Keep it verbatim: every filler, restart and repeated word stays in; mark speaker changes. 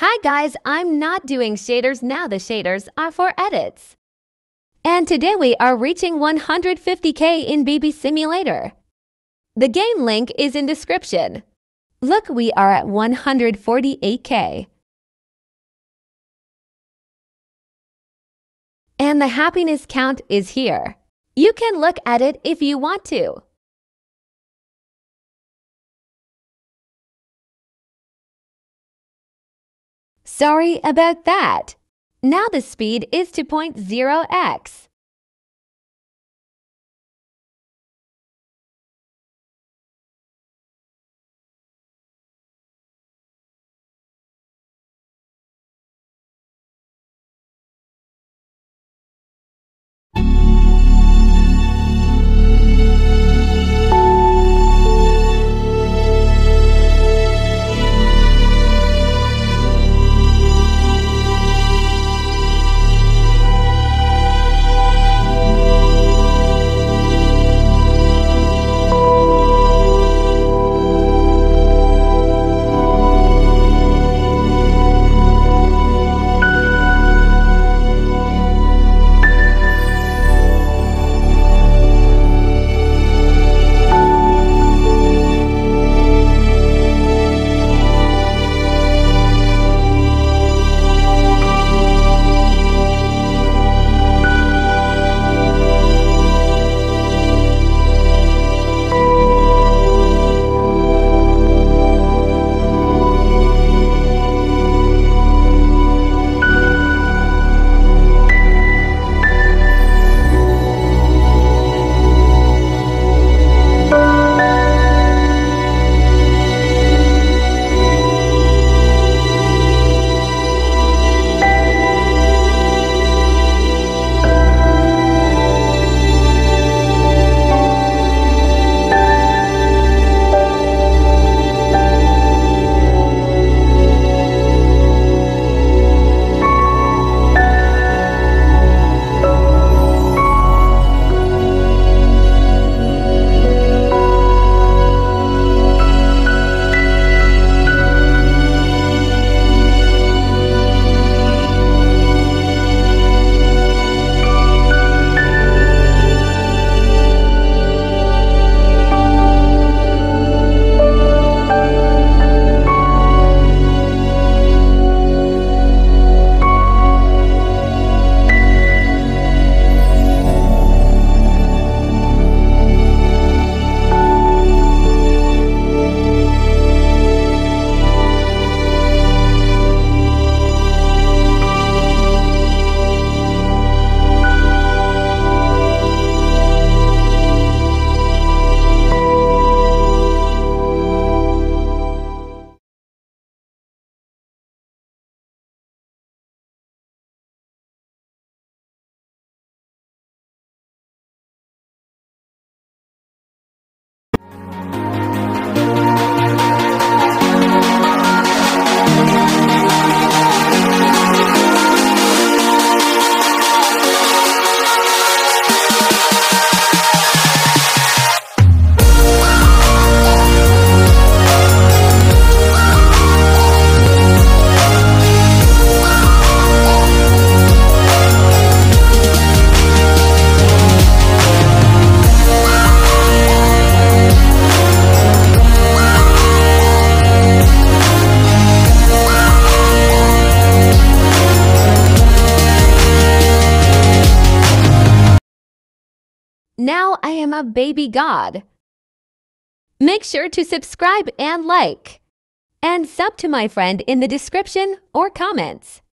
Speaker 1: Hi guys, I'm not doing shaders now. The shaders are for edits. And today we are reaching one hundred fifty K in Baby Simulator. The game link is in description. Look, we are at one hundred forty-eight K. And the happiness count is here. You can look at it if you want to. Sorry about that. Now the speed is two point zero x. Now I am a baby god. Make sure to subscribe and like. And sub to my friend in the description or comments.